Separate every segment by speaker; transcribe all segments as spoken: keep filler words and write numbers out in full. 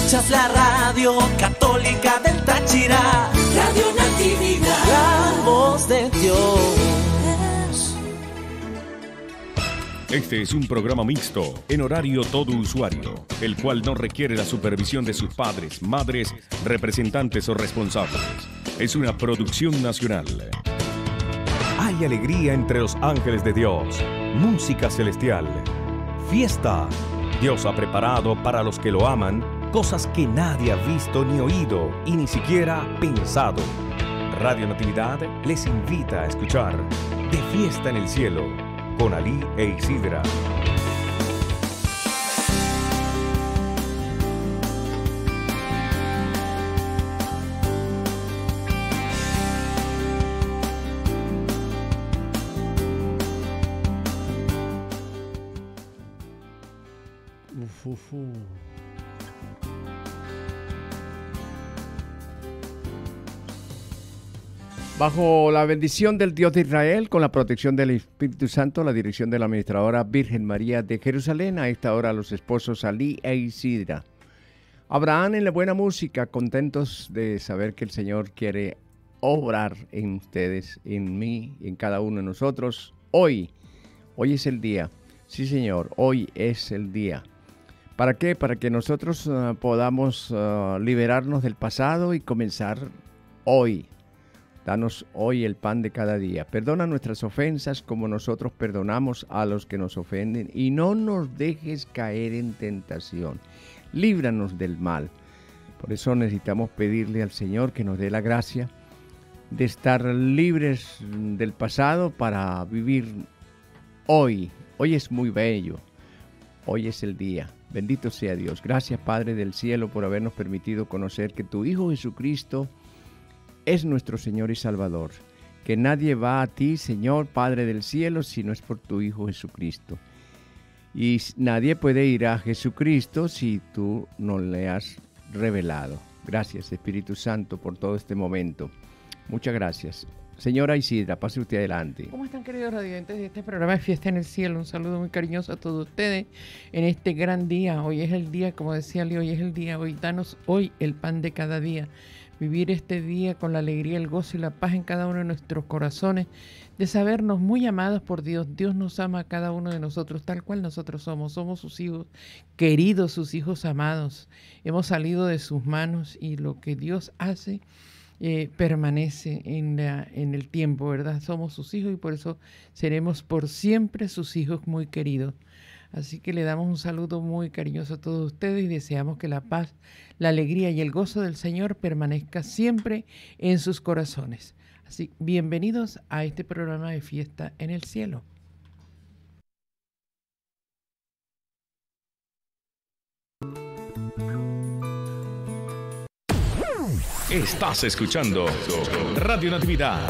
Speaker 1: Escuchas la radio católica del Táchira, Radio Natividad, la voz de Dios.
Speaker 2: Este es un programa mixto, en horario todo usuario, el cual no requiere la supervisión de sus padres, madres, representantes o responsables. Es una producción nacional. Hay alegría entre los ángeles de Dios, música celestial, fiesta. Dios ha preparado para los que lo aman cosas que nadie ha visto ni oído y ni siquiera pensado. Radio Natividad les invita a escuchar De Fiesta en el Cielo con Alí e Isidra.
Speaker 3: Uf, uf, uf. Bajo la bendición del Dios de Israel, con la protección del Espíritu Santo, la dirección de la administradora Virgen María de Jerusalén, a esta hora los esposos Alí e Isidra. Abraham en la buena música, contentos de saber que el Señor quiere obrar en ustedes, en mí, en cada uno de nosotros. Hoy, hoy es el día. Sí, Señor, hoy es el día. ¿Para qué? Para que nosotros uh, podamos uh, liberarnos del pasado y comenzar hoy. Danos hoy el pan de cada día. Perdona nuestras ofensas como nosotros perdonamos a los que nos ofenden. Y no nos dejes caer en tentación. Líbranos del mal. Por eso necesitamos pedirle al Señor que nos dé la gracia de estar libres del pasado para vivir hoy. Hoy es muy bello. Hoy es el día. Bendito sea Dios. Gracias, Padre del cielo, por habernos permitido conocer que tu Hijo Jesucristo es nuestro Señor y Salvador, que nadie va a ti, Señor, Padre del cielo, si no es por tu Hijo Jesucristo. Y nadie puede ir a Jesucristo si tú no le has revelado. Gracias, Espíritu Santo, por todo este momento. Muchas gracias. Señora Isidra, pase usted adelante.
Speaker 4: ¿Cómo están, queridos radiantes de este programa de Fiesta en el Cielo? Un saludo muy cariñoso a todos ustedes en este gran día. Hoy es el día, como decía Leo, hoy es el día. Hoy danos hoy el pan de cada día. Vivir este día con la alegría, el gozo y la paz en cada uno de nuestros corazones, de sabernos muy amados por Dios. Dios nos ama a cada uno de nosotros tal cual nosotros somos. Somos sus hijos queridos, sus hijos amados. Hemos salido de sus manos y lo que Dios hace eh, permanece en, la, en el tiempo, ¿verdad? Somos sus hijos y por eso seremos por siempre sus hijos muy queridos. Así que le damos un saludo muy cariñoso a todos ustedes y deseamos que la paz, la alegría y el gozo del Señor permanezca siempre en sus corazones. Así, bienvenidos a este programa de Fiesta en el Cielo.
Speaker 2: Estás escuchando Radio Natividad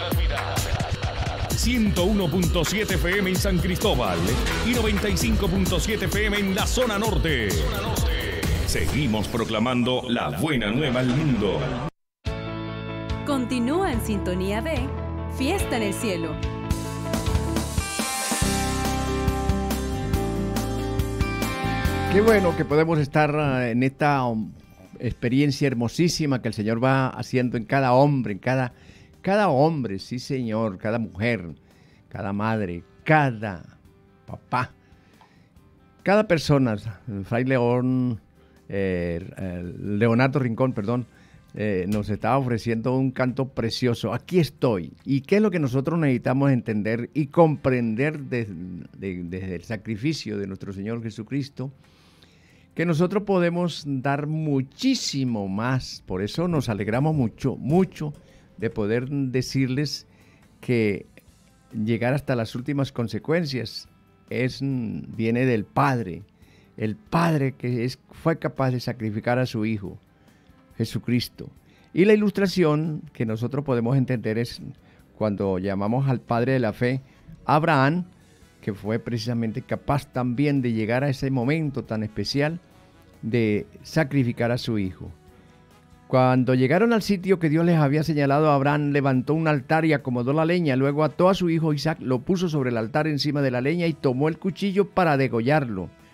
Speaker 2: ciento uno punto siete F M en San Cristóbal y noventa y cinco punto siete F M en la zona norte. Seguimos proclamando la buena nueva al mundo.
Speaker 5: Continúa en sintonía de Fiesta en el Cielo.
Speaker 3: Qué bueno que podemos estar en esta experiencia hermosísima que el Señor va haciendo en cada hombre, en cada, cada hombre, sí Señor, cada mujer, cada madre, cada papá, cada persona. Fray León, eh, eh, Leonardo Rincón, perdón, eh, nos estaba ofreciendo un canto precioso. Aquí estoy. ¿Y qué es lo que nosotros necesitamos entender y comprender desde de, de el sacrificio de nuestro Señor Jesucristo? Que nosotros podemos dar muchísimo más. Por eso nos alegramos mucho, mucho de poder decirles que llegar hasta las últimas consecuencias es, viene del Padre. El Padre que es, fue capaz de sacrificar a su Hijo, Jesucristo. Y la ilustración que nosotros podemos entender es cuando llamamos al Padre de la fe, Abraham, que fue precisamente capaz también de llegar a ese momento tan especial de sacrificar a su hijo. Cuando llegaron al sitio que Dios les había señalado, Abraham levantó un altar y acomodó la leña, luego ató a su hijo Isaac, lo puso sobre el altar encima de la leña y tomó el cuchillo para degollarlo.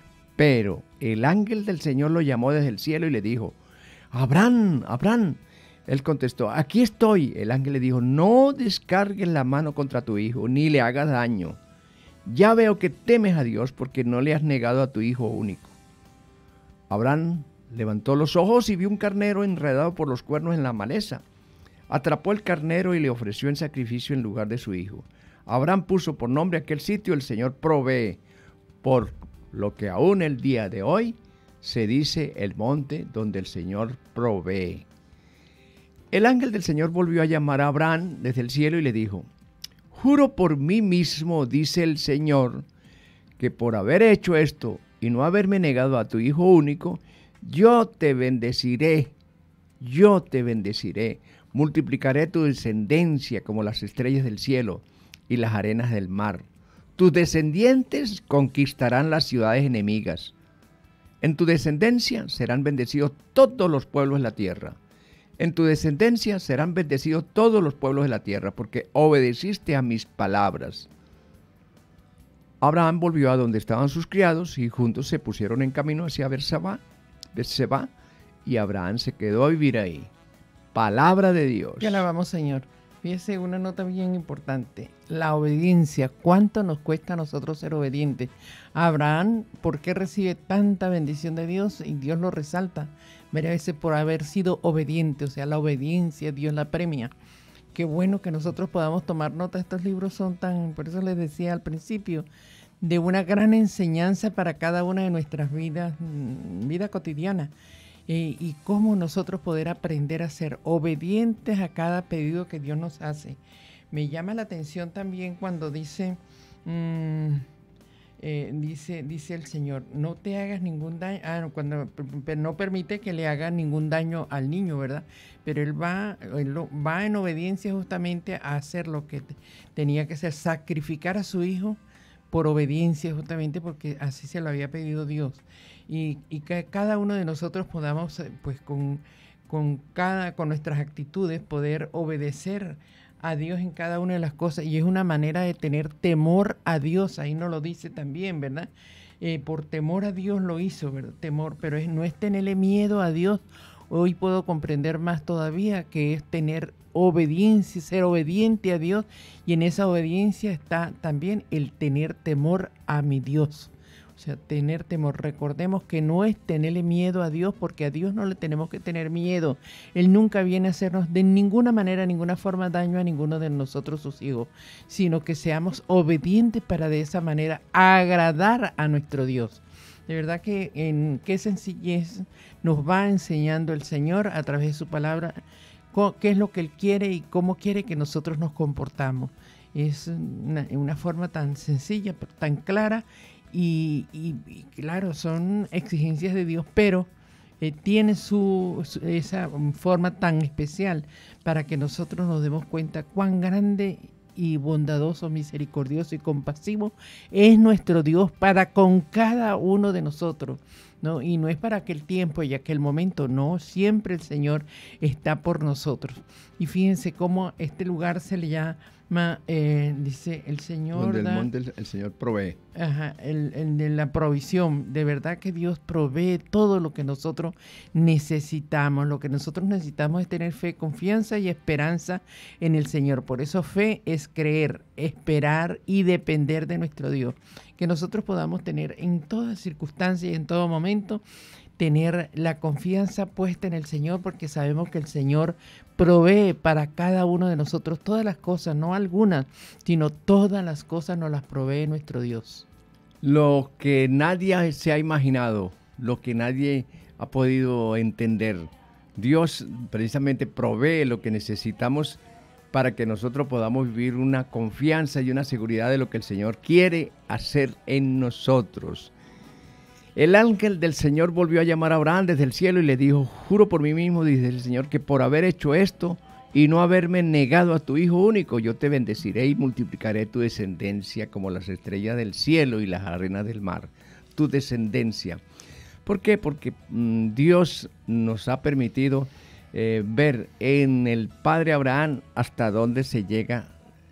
Speaker 3: Pero el ángel del Señor lo llamó desde el cielo y le dijo, Abraham, Abraham. Él contestó, aquí estoy. El ángel le dijo, no descargues la mano contra tu hijo, ni le hagas daño. Ya veo que temes a Dios porque no le has negado a tu hijo único. Abraham levantó los ojos y vio un carnero enredado por los cuernos en la maleza. Atrapó el carnero y le ofreció en sacrificio en lugar de su hijo. Abraham puso por nombre a aquel sitio, el Señor provee, por lo que aún el día de hoy se dice el monte donde el Señor provee. El ángel del Señor volvió a llamar a Abraham desde el cielo y le dijo, juro por mí mismo, dice el Señor, que por haber hecho esto y no haberme negado a tu hijo único, yo te bendeciré, yo te bendeciré, multiplicaré tu descendencia como las estrellas del cielo y las arenas del mar. Tus descendientes conquistarán las ciudades enemigas. En tu descendencia serán bendecidos todos los pueblos de la tierra. En tu descendencia serán bendecidos todos los pueblos de la tierra, porque obedeciste a mis palabras. Abraham volvió a donde estaban sus criados y juntos se pusieron en camino hacia Berseba, Berseba, y Abraham se quedó a vivir ahí. Palabra de Dios.
Speaker 4: Que alabamos, Señor. Fíjese una nota bien importante. La obediencia. ¿Cuánto nos cuesta a nosotros ser obedientes? Abraham, ¿por qué recibe tanta bendición de Dios? Y Dios lo resalta. Varias veces por haber sido obediente. O sea, la obediencia, Dios la premia. Qué bueno que nosotros podamos tomar nota. Estos libros son tan, por eso les decía al principio, de una gran enseñanza para cada una de nuestras vidas, vida cotidiana. Eh, y cómo nosotros poder aprender a ser obedientes a cada pedido que Dios nos hace. Me llama la atención también cuando dice, mmm, eh, dice, dice el Señor, no te hagas ningún daño, ah, cuando no permite que le haga ningún daño al niño, ¿verdad? Pero él va, él va en obediencia justamente a hacer lo que tenía que hacer, sacrificar a su hijo por obediencia justamente porque así se lo había pedido Dios. Y, y que cada uno de nosotros podamos, pues con, con, cada, con nuestras actitudes, poder obedecer a Dios en cada una de las cosas. Y es una manera de tener temor a Dios, ahí nos lo dice también, ¿verdad? Eh, por temor a Dios lo hizo, ¿verdad? Temor, pero es, no es tenerle miedo a Dios. Hoy puedo comprender más todavía que es tener obediencia, ser obediente a Dios. Y en esa obediencia está también el tener temor a mi Dios. O sea, tener temor. Recordemos que no es tenerle miedo a Dios, porque a Dios no le tenemos que tener miedo. Él nunca viene a hacernos de ninguna manera, ninguna forma daño a ninguno de nosotros, sus hijos, sino que seamos obedientes para de esa manera agradar a nuestro Dios. De verdad que en qué sencillez nos va enseñando el Señor a través de su palabra, qué es lo que Él quiere y cómo quiere que nosotros nos comportamos. Es una, una forma tan sencilla, pero tan clara. Y, y, y claro, son exigencias de Dios, pero eh, tiene su, su, esa forma tan especial para que nosotros nos demos cuenta cuán grande y bondadoso, misericordioso y compasivo es nuestro Dios para con cada uno de nosotros, ¿no? Y no es para aquel tiempo y aquel momento, no, siempre el Señor está por nosotros. Y fíjense cómo este lugar se le llama, eh, dice el Señor.
Speaker 3: Donde el
Speaker 4: da,
Speaker 3: monte el, el Señor provee.
Speaker 4: Ajá, el, el de la provisión. De verdad que Dios provee todo lo que nosotros necesitamos. Lo que nosotros necesitamos es tener fe, confianza y esperanza en el Señor. Por eso fe es creer, esperar y depender de nuestro Dios. Que nosotros podamos tener en todas circunstancias y en todo momento, tener la confianza puesta en el Señor, porque sabemos que el Señor provee para cada uno de nosotros todas las cosas, no algunas, sino todas las cosas nos las provee nuestro Dios.
Speaker 3: Lo que nadie se ha imaginado, lo que nadie ha podido entender, Dios precisamente provee lo que necesitamos para que nosotros podamos vivir una confianza y una seguridad de lo que el Señor quiere hacer en nosotros. El ángel del Señor volvió a llamar a Abraham desde el cielo y le dijo, juro por mí mismo, dice el Señor, que por haber hecho esto y no haberme negado a tu hijo único, yo te bendeciré y multiplicaré tu descendencia como las estrellas del cielo y las arenas del mar. Tu descendencia. ¿Por qué? Porque mmm, Dios nos ha permitido eh, ver en el padre Abraham hasta dónde se llega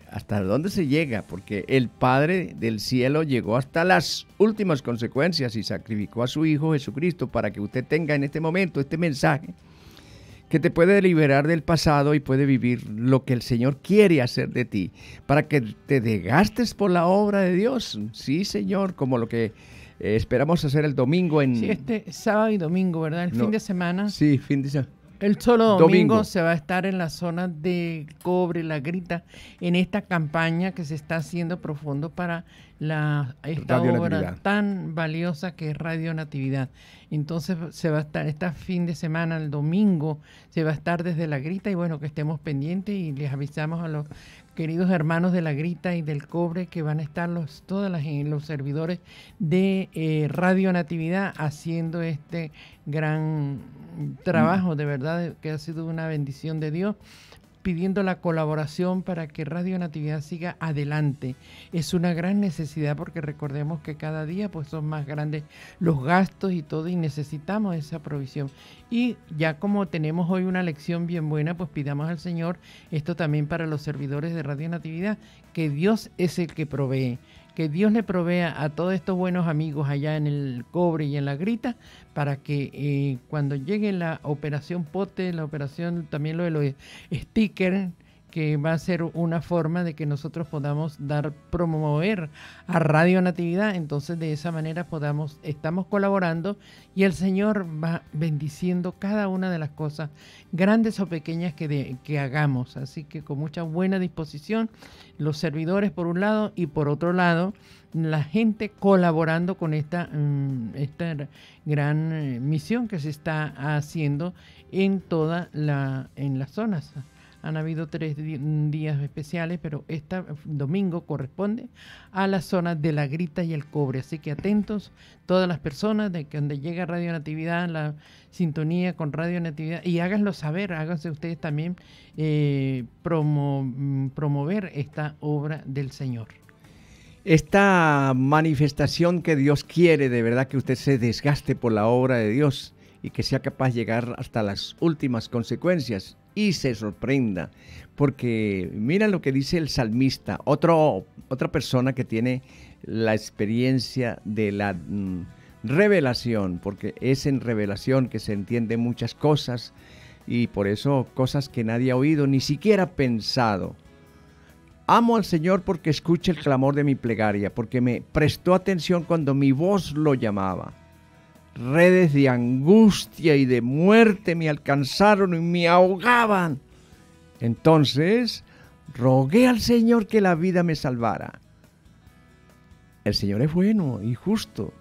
Speaker 3: ¿hasta dónde se llega? Porque el Padre del cielo llegó hasta las últimas consecuencias y sacrificó a su Hijo Jesucristo para que usted tenga en este momento este mensaje que te puede liberar del pasado y puede vivir lo que el Señor quiere hacer de ti, para que te desgastes por la obra de Dios. Sí, Señor, como lo que eh, esperamos hacer el domingo en...
Speaker 4: Sí, este sábado y domingo, ¿verdad? El
Speaker 3: No,
Speaker 4: fin de semana.
Speaker 3: Sí, fin de semana.
Speaker 4: El solo domingo,
Speaker 3: Domingo.
Speaker 4: se va a estar en la zona de Cobre, La Grita, en esta campaña que se está haciendo profundo para la, esta
Speaker 3: Radio
Speaker 4: obra
Speaker 3: Natividad.
Speaker 4: tan valiosa que es Radio Natividad. Entonces se va a estar este fin de semana, el domingo, se va a estar desde La Grita y bueno, que estemos pendientes y les avisamos a los queridos hermanos de La Grita y del Cobre que van a estar los, todos los servidores de eh, Radio Natividad haciendo este gran trabajo, de verdad que ha sido una bendición de Dios, pidiendo la colaboración para que Radio Natividad siga adelante. Es una gran necesidad porque recordemos que cada día pues son más grandes los gastos y todo y necesitamos esa provisión. Y ya como tenemos hoy una lección bien buena, pues pidamos al Señor esto también para los servidores de Radio Natividad, que Dios es el que provee. Que Dios le provea a todos estos buenos amigos allá en el Cobre y en La Grita para que eh, cuando llegue la operación Pote, la operación también lo de los stickers, que va a ser una forma de que nosotros podamos dar, promover a Radio Natividad, entonces de esa manera podamos, estamos colaborando y el Señor va bendiciendo cada una de las cosas, grandes o pequeñas que, de, que hagamos, así que con mucha buena disposición, los servidores por un lado y por otro lado, la gente colaborando con esta, um, esta gran eh, misión que se está haciendo en toda la, en las zonas. Han habido tres di- días especiales, pero este domingo corresponde a la zona de La Grita y el Cobre. Así que atentos todas las personas de que donde llega Radio Natividad, la sintonía con Radio Natividad, y háganlo saber, háganse ustedes también eh, promo, promover esta obra del Señor.
Speaker 3: Esta manifestación que Dios quiere, de verdad que usted se desgaste por la obra de Dios y que sea capaz de llegar hasta las últimas consecuencias y se sorprenda, porque mira lo que dice el salmista, otro, otra persona que tiene la experiencia de la mm, revelación, porque es en revelación que se entienden muchas cosas y por eso cosas que nadie ha oído, ni siquiera pensado. Amo al Señor porque escucha el clamor de mi plegaria, porque me prestó atención cuando mi voz lo llamaba. Redes de angustia y de muerte me alcanzaron y me ahogaban. Entonces rogué al Señor que la vida me salvara. El Señor es bueno y justo.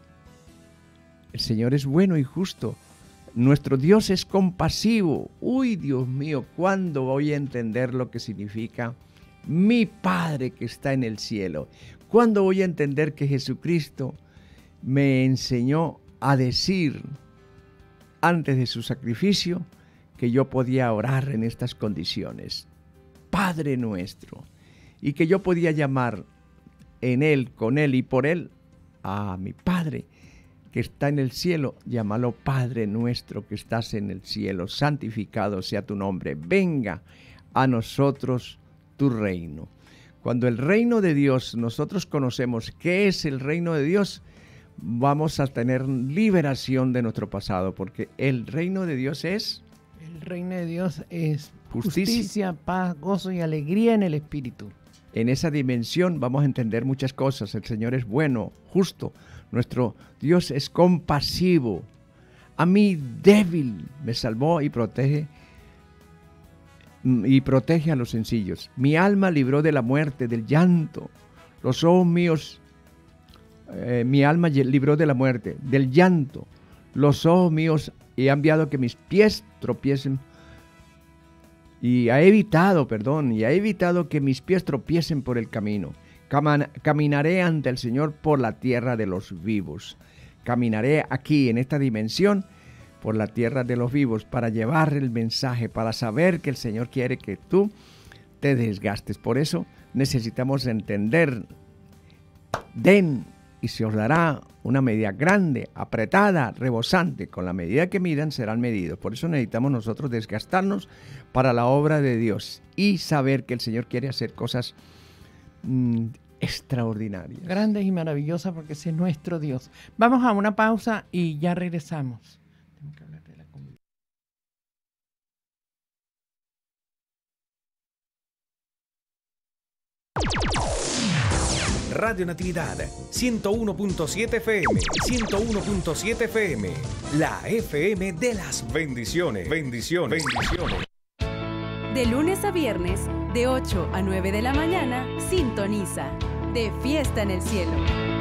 Speaker 3: El Señor es bueno y justo. Nuestro Dios es compasivo. Uy, Dios mío, ¿cuándo voy a entender lo que significa mi Padre que está en el cielo? ¿Cuándo voy a entender que Jesucristo me enseñó a decir antes de su sacrificio que yo podía orar en estas condiciones, Padre nuestro, y que yo podía llamar en Él, con Él y por Él a mi Padre que está en el cielo? Llámalo Padre nuestro que estás en el cielo, santificado sea tu nombre, venga a nosotros tu reino. Cuando el reino de Dios, nosotros conocemos qué es el reino de Dios, vamos a tener liberación de nuestro pasado, porque el reino de Dios es
Speaker 4: El reino de Dios es
Speaker 3: Justicia.
Speaker 4: justicia, paz, gozo y alegría en el Espíritu.
Speaker 3: en esa dimensión vamos a entender muchas cosas. El Señor es bueno, justo, nuestro Dios es compasivo. A mí débil me salvó y protege y protege a los sencillos. Mi alma libró de la muerte, del llanto. Los ojos míos Eh, mi alma libró de la muerte, del llanto. Los ojos míos he enviado que mis pies tropiecen y ha evitado, perdón, y ha evitado que mis pies tropiecen por el camino. Cam- caminaré ante el Señor por la tierra de los vivos. Caminaré aquí en esta dimensión por la tierra de los vivos para llevar el mensaje, para saber que el Señor quiere que tú te desgastes. Por eso necesitamos entender, den y se os dará una medida grande, apretada, rebosante. Con la medida que midan serán medidos. Por eso necesitamos nosotros desgastarnos para la obra de Dios y saber que el Señor quiere hacer cosas mm, extraordinarias.
Speaker 4: Grandes y maravillosas, porque ese es nuestro Dios. Vamos a una pausa y ya regresamos. Tengo que hablar de la comida.
Speaker 2: Radio Natividad, ciento uno punto siete F M, ciento uno punto siete F M, la F M de las bendiciones, bendiciones, bendiciones.
Speaker 5: De lunes a viernes, de ocho a nueve de la mañana, sintoniza De Fiesta en el Cielo.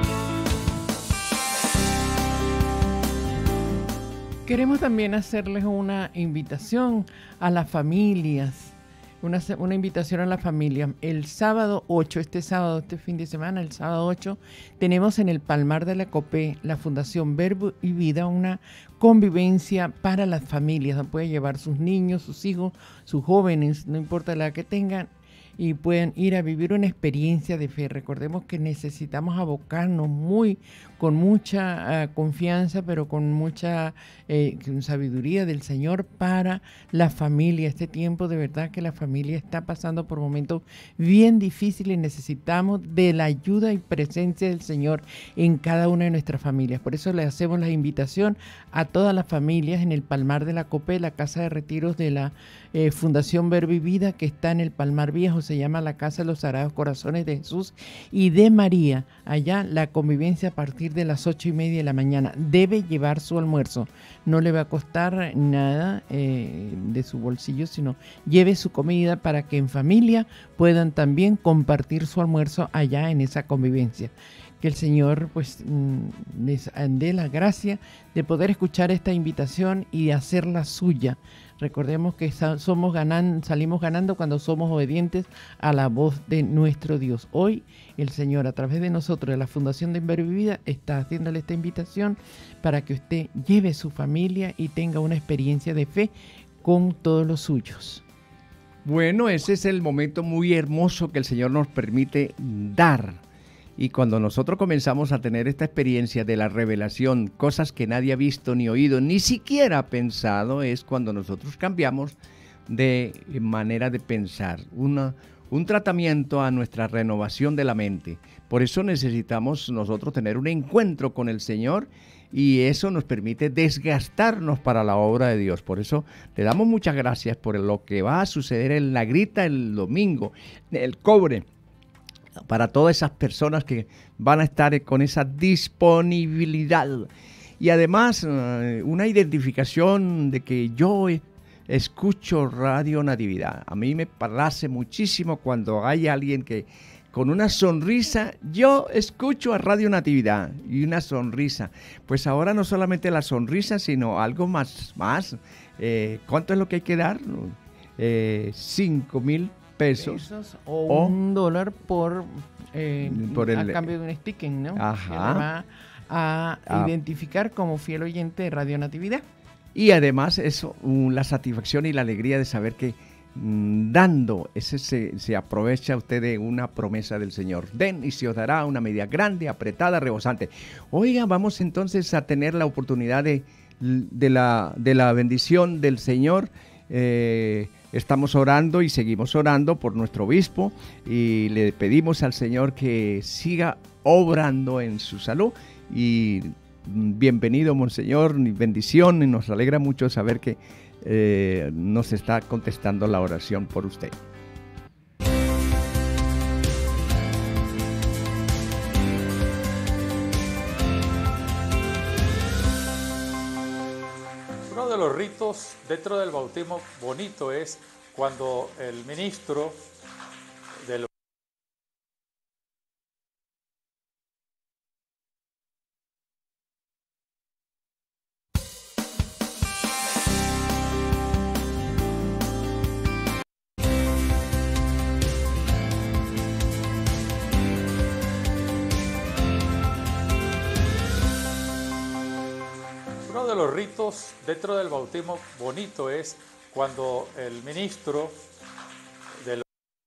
Speaker 4: Queremos también hacerles una invitación a las familias, una, una invitación a la familia. El sábado ocho, este sábado, este fin de semana, el sábado ocho, tenemos en el Palmar de la Copé, la Fundación Verbo y Vida, una convivencia para las familias. Puede llevar sus niños, sus hijos, sus jóvenes, no importa la edad que tengan, y pueden ir a vivir una experiencia de fe. Recordemos que necesitamos abocarnos muy, con mucha uh, confianza, pero con mucha eh, sabiduría del Señor para la familia. Este tiempo de verdad que la familia está pasando por momentos bien difíciles y necesitamos de la ayuda y presencia del Señor en cada una de nuestras familias. Por eso le hacemos la invitación a todas las familias en el Palmar de la Copé, la casa de retiros de la eh, Fundación Verbo y Vida, que está en el Palmar Viejo. Se llama la Casa de los Sagrados Corazones de Jesús y de María. Allá la convivencia a partir de las ocho y media de la mañana. Debe llevar su almuerzo. No le va a costar nada eh, de su bolsillo, sino lleve su comida para que en familia puedan también compartir su almuerzo allá en esa convivencia. Que el Señor pues les dé la gracia de poder escuchar esta invitación y hacerla suya. Recordemos que somos ganan, salimos ganando cuando somos obedientes a la voz de nuestro Dios. Hoy el Señor, a través de nosotros, de la Fundación de Verbo y Vida, está haciéndole esta invitación para que usted lleve su familia y tenga una experiencia de fe con todos los suyos.
Speaker 3: Bueno, ese es el momento muy hermoso que el Señor nos permite dar. Y cuando nosotros comenzamos a tener esta experiencia de la revelación, cosas que nadie ha visto ni oído, ni siquiera pensado, es cuando nosotros cambiamos de manera de pensar, una, un tratamiento a nuestra renovación de la mente. Por eso necesitamos nosotros tener un encuentro con el Señor y eso nos permite desgastarnos para la obra de Dios. Por eso le damos muchas gracias por lo que va a suceder en La Grita el domingo, el Cobre, para todas esas personas que van a estar con esa disponibilidad. Y además una identificación de que yo escucho Radio Natividad. A mí me place muchísimo cuando hay alguien que con una sonrisa, yo escucho a Radio Natividad y una sonrisa. Pues ahora no solamente la sonrisa, sino algo más. más. Eh, ¿Cuánto es lo que hay que dar? Eh, cinco mil pesos,
Speaker 4: pesos o, o un dólar por, eh,
Speaker 3: por el,
Speaker 4: a cambio de un sticker, ¿no?
Speaker 3: Ajá.
Speaker 4: Que le va a
Speaker 3: ah.
Speaker 4: identificar como fiel oyente de Radio Natividad.
Speaker 3: Y además eso, uh, la satisfacción y la alegría de saber que mm, dando, ese se, se aprovecha usted de una promesa del Señor. Den y se os dará una medida grande, apretada, rebosante. Oiga, vamos entonces a tener la oportunidad de, de, la, de la bendición del Señor. Eh, Estamos orando y seguimos orando por nuestro obispo y le pedimos al Señor que siga obrando en su salud. Y bienvenido, Monseñor, bendición, y nos alegra mucho saber que eh, nos está contestando la oración por usted.
Speaker 6: Uno de los ritos dentro del bautismo bonito es cuando el ministro del de los ritos dentro del bautismo bonito es cuando el ministro del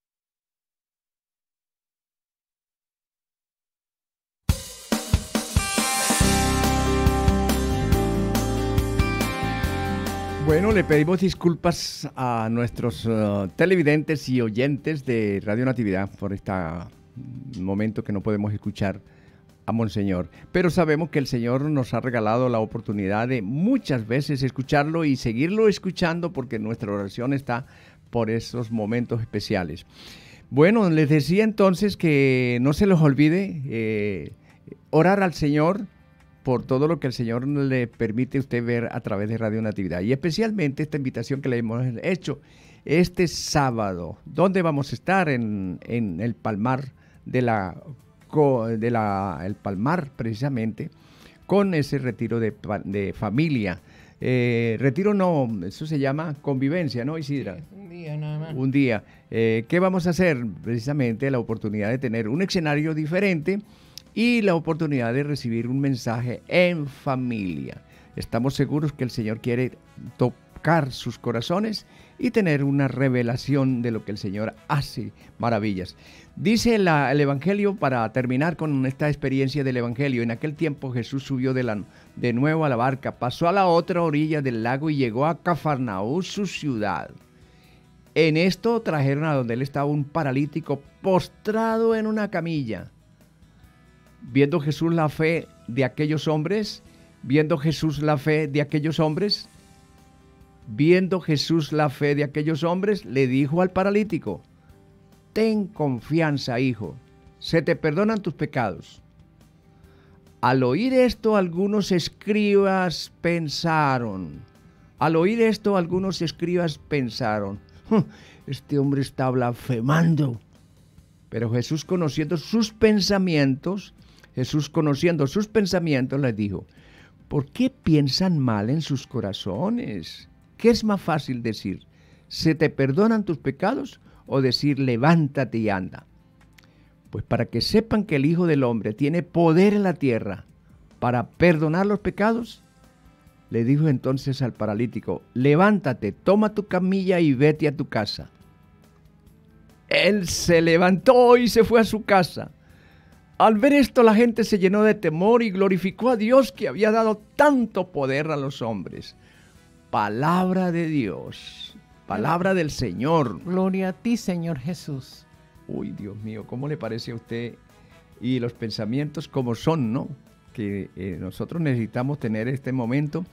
Speaker 3: Bueno, le pedimos disculpas a nuestros uh, televidentes y oyentes de Radio Natividad por esta momento que no podemos escuchar a Monseñor. Pero sabemos que el Señor nos ha regalado la oportunidad de muchas veces escucharlo y seguirlo escuchando, porque nuestra oración está por esos momentos especiales. Bueno, les decía entonces que no se los olvide eh, orar al Señor por todo lo que el Señor le permite a usted ver a través de Radio Natividad. Y especialmente esta invitación que le hemos hecho este sábado. ¿Dónde vamos a estar? En, en el Palmar de la, de la el Palmar, precisamente, con ese retiro de, de familia. Eh, retiro no, eso se llama convivencia, ¿no, Isidra?
Speaker 4: Sí, un día nada más.
Speaker 3: Un día. Eh, ¿Qué vamos a hacer? Precisamente la oportunidad de tener un escenario diferente y la oportunidad de recibir un mensaje en familia. Estamos seguros que el Señor quiere tocar sus corazones y tener una revelación de lo que el Señor hace, maravillas. Dice la, el Evangelio, para terminar con esta experiencia del Evangelio, en aquel tiempo Jesús subió de, la, de nuevo a la barca, pasó a la otra orilla del lago y llegó a Cafarnaúm, su ciudad. En esto trajeron a donde él estaba un paralítico postrado en una camilla. Viendo Jesús la fe de aquellos hombres, viendo Jesús la fe de aquellos hombres, viendo Jesús la fe de aquellos hombres, le dijo al paralítico: ten confianza, hijo, se te perdonan tus pecados. Al oír esto, algunos escribas pensaron, al oír esto, algunos escribas pensaron, este hombre está blasfemando. Pero Jesús, conociendo sus pensamientos, Jesús, conociendo sus pensamientos, les dijo: ¿por qué piensan mal en sus corazones? ¿Qué es más fácil decir? ¿Se te perdonan tus pecados? O decir, levántate y anda. Pues para que sepan que el Hijo del Hombre tiene poder en la tierra para perdonar los pecados, le dijo entonces al paralítico: levántate, toma tu camilla y vete a tu casa. Él se levantó y se fue a su casa. Al ver esto, la gente se llenó de temor y glorificó a Dios, que había dado tanto poder a los hombres. Palabra de Dios, palabra del Señor.
Speaker 4: Gloria a ti, Señor Jesús.
Speaker 3: Uy, Dios mío, ¿cómo le parece a usted? Y los pensamientos como son, ¿no? Que eh, nosotros necesitamos tener este momento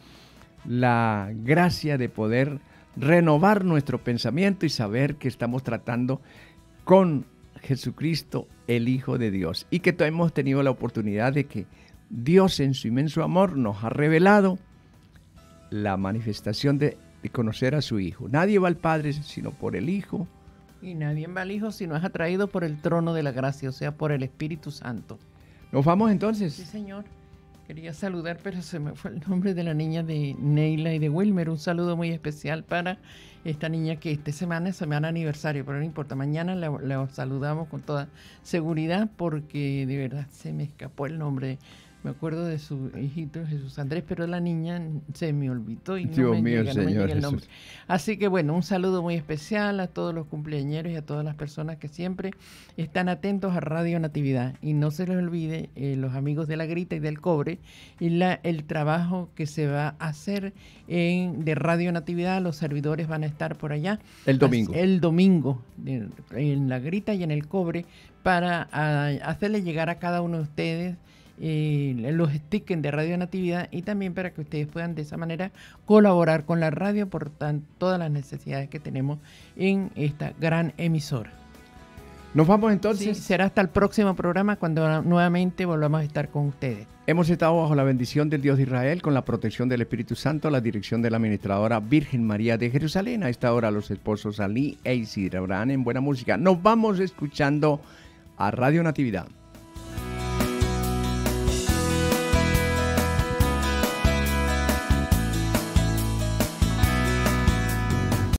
Speaker 3: la gracia de poder renovar nuestro pensamiento y saber que estamos tratando con Jesucristo, el Hijo de Dios, y que hemos tenido la oportunidad de que Dios, en su inmenso amor, nos ha revelado la manifestación de, de conocer a su Hijo. Nadie va al Padre sino por el Hijo.
Speaker 4: Y nadie va al Hijo sino es atraído por el trono de la gracia, o sea, por el Espíritu Santo.
Speaker 3: ¿Nos vamos entonces?
Speaker 4: Sí, señor. Quería saludar, pero se me fue el nombre de la niña de Neila y de Wilmer. Un saludo muy especial para esta niña que esta semana es semana aniversario, pero no importa. Mañana la, la saludamos con toda seguridad, porque de verdad se me escapó el nombre. Me acuerdo de su hijito Jesús Andrés, pero la niña se me olvidó y no
Speaker 3: Dios
Speaker 4: me
Speaker 3: mío,
Speaker 4: llega, no me
Speaker 3: Señor
Speaker 4: llega el nombre.
Speaker 3: Jesús.
Speaker 4: Así que bueno, un saludo muy especial a todos los cumpleañeros y a todas las personas que siempre están atentos a Radio Natividad. Y no se les olvide, eh, los amigos de La Grita y del Cobre, y la, el trabajo que se va a hacer en, de Radio Natividad. Los servidores van a estar por allá.
Speaker 3: El domingo.
Speaker 4: El domingo, de, en La Grita y en el Cobre, para a, hacerle llegar a cada uno de ustedes Eh, los stickers de Radio Natividad, y también para que ustedes puedan de esa manera colaborar con la radio por tan, todas las necesidades que tenemos en esta gran emisora.
Speaker 3: Nos vamos entonces.
Speaker 4: Sí, será hasta el próximo programa, cuando nuevamente volvamos a estar con ustedes.
Speaker 3: Hemos estado bajo la bendición del Dios de Israel, con la protección del Espíritu Santo, la dirección de la administradora Virgen María de Jerusalén. A esta hora los esposos Ali e Isidra Abraham en buena música. Nos vamos escuchando a Radio Natividad.